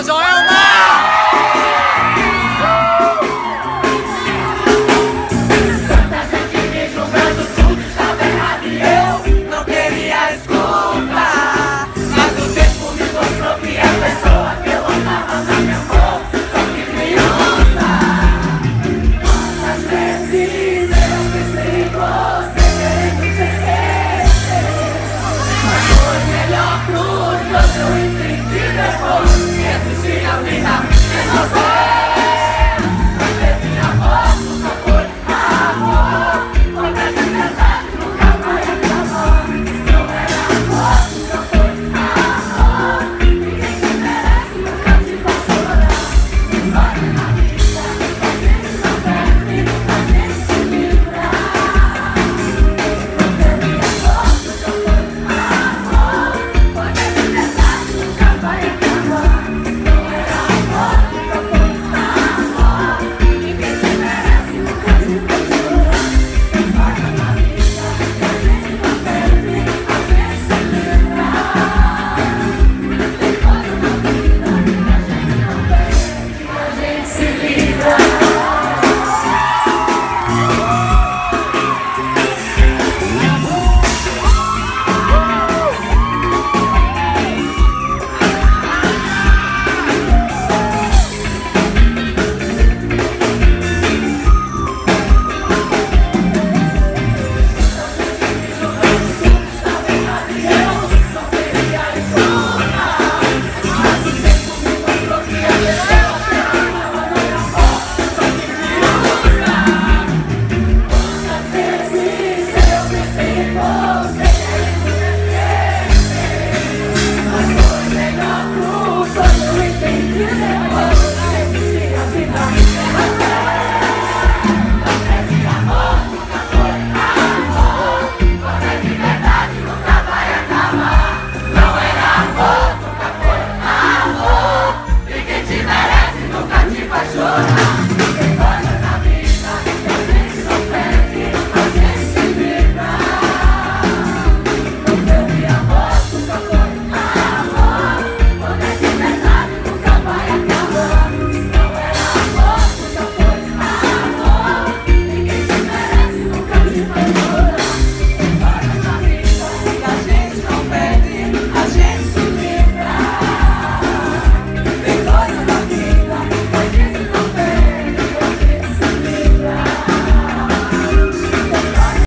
Joelma, Joelma! Tanta gente me julgando, tudo estava errado e eu não queria escutar. Mas o tempo me mostrou que a pessoa que eu amava não me amou, só quis me usar. Quantas vezes eu pensei em você querendo te esquecer, mas foi melhor pros dois eu entendi depois que existia vida em você.